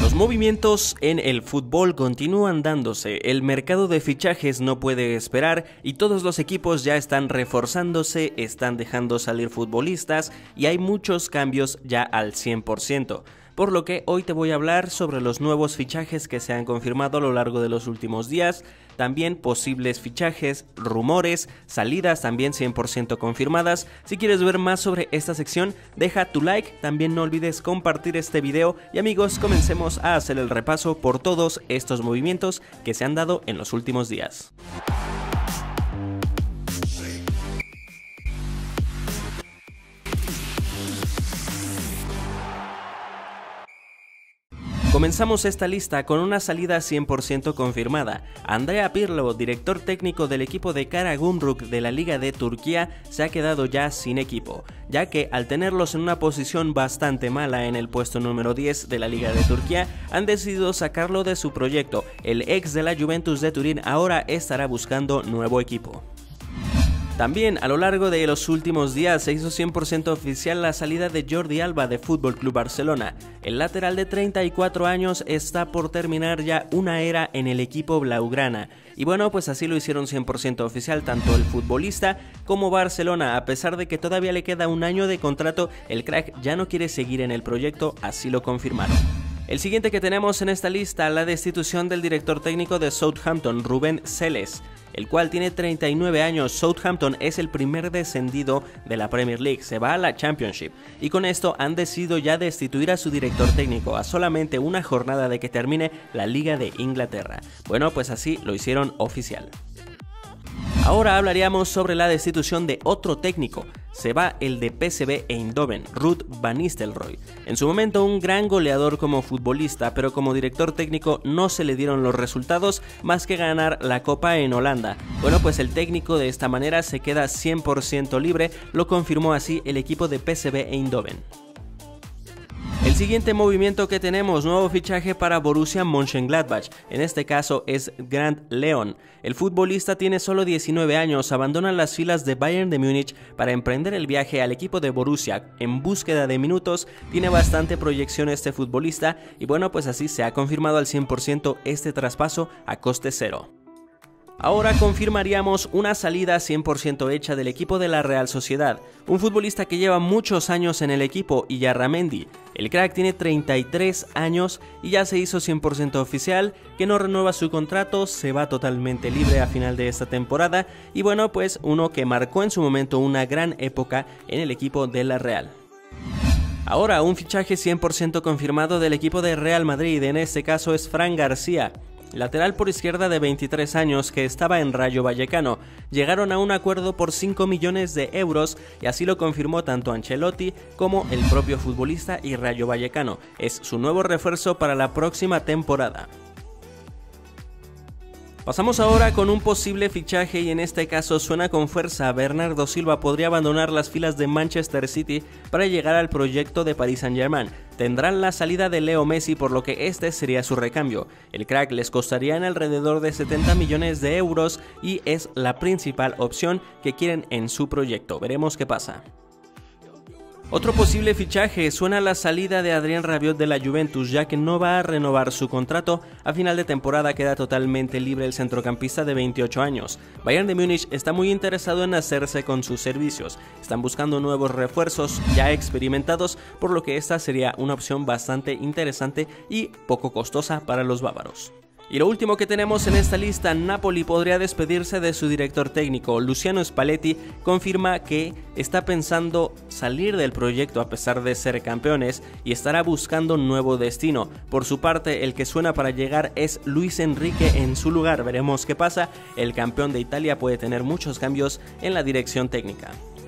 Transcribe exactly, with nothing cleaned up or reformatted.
Los movimientos en el fútbol continúan dándose, el mercado de fichajes no puede esperar y todos los equipos ya están reforzándose, están dejando salir futbolistas y hay muchos cambios ya al cien por ciento. Por lo que hoy te voy a hablar sobre los nuevos fichajes que se han confirmado a lo largo de los últimos días, también posibles fichajes, rumores, salidas también cien por ciento confirmadas. Si quieres ver más sobre esta sección, deja tu like, también no olvides compartir este video y amigos, comencemos a hacer el repaso por todos estos movimientos que se han dado en los últimos días. Comenzamos esta lista con una salida cien por ciento confirmada. Andrea Pirlo, director técnico del equipo de Karagümrük de la Liga de Turquía, se ha quedado ya sin equipo, ya que al tenerlos en una posición bastante mala en el puesto número diez de la Liga de Turquía, han decidido sacarlo de su proyecto. El ex de la Juventus de Turín ahora estará buscando nuevo equipo. También a lo largo de los últimos días se hizo cien por ciento oficial la salida de Jordi Alba de F C Barcelona. El lateral de treinta y cuatro años está por terminar ya una era en el equipo blaugrana. Y bueno, pues así lo hicieron cien por ciento oficial tanto el futbolista como Barcelona. A pesar de que todavía le queda un año de contrato, el crack ya no quiere seguir en el proyecto, así lo confirmaron. El siguiente que tenemos en esta lista, la destitución del director técnico de Southampton, Ruben Selles, el cual tiene treinta y nueve años. Southampton es el primer descendido de la Premier League, se va a la Championship y con esto han decidido ya destituir a su director técnico a solamente una jornada de que termine la Liga de Inglaterra. Bueno, pues así lo hicieron oficial. Ahora hablaríamos sobre la destitución de otro técnico. Se va el de P S V Eindhoven, Ruud van Nistelrooy. En su momento un gran goleador como futbolista, pero como director técnico no se le dieron los resultados más que ganar la Copa en Holanda. Bueno, pues el técnico de esta manera se queda cien por ciento libre, lo confirmó así el equipo de P S V Eindhoven. El siguiente movimiento que tenemos, nuevo fichaje para Borussia Mönchengladbach, en este caso es Grant Leon. El futbolista tiene solo diecinueve años, abandona las filas de Bayern de Múnich para emprender el viaje al equipo de Borussia en búsqueda de minutos. Tiene bastante proyección este futbolista y bueno, pues así se ha confirmado al cien por ciento este traspaso a coste cero. Ahora confirmaríamos una salida cien por ciento hecha del equipo de la Real Sociedad, un futbolista que lleva muchos años en el equipo, Illarramendi. El crack tiene treinta y tres años y ya se hizo cien por ciento oficial que no renueva su contrato, se va totalmente libre a final de esta temporada y bueno, pues uno que marcó en su momento una gran época en el equipo de la Real. Ahora un fichaje cien por ciento confirmado del equipo de Real Madrid, en este caso es Fran García. Lateral por izquierda de veintitrés años que estaba en Rayo Vallecano. Llegaron a un acuerdo por cinco millones de euros y así lo confirmó tanto Ancelotti como el propio futbolista y Rayo Vallecano. Es su nuevo refuerzo para la próxima temporada. Pasamos ahora con un posible fichaje y en este caso suena con fuerza. Bernardo Silva podría abandonar las filas de Manchester City para llegar al proyecto de Paris Saint-Germain. Tendrán la salida de Leo Messi, por lo que este sería su recambio. El crack les costaría en alrededor de setenta millones de euros y es la principal opción que quieren en su proyecto. Veremos qué pasa. Otro posible fichaje, suena la salida de Adrien Rabiot de la Juventus, ya que no va a renovar su contrato. A final de temporada queda totalmente libre el centrocampista de veintiocho años. Bayern de Múnich está muy interesado en hacerse con sus servicios. Están buscando nuevos refuerzos ya experimentados, por lo que esta sería una opción bastante interesante y poco costosa para los bávaros. Y lo último que tenemos en esta lista, Napoli podría despedirse de su director técnico. Luciano Spalletti confirma que está pensando salir del proyecto a pesar de ser campeones y estará buscando un nuevo destino. Por su parte, el que suena para llegar es Luis Enrique en su lugar. Veremos qué pasa. El campeón de Italia puede tener muchos cambios en la dirección técnica.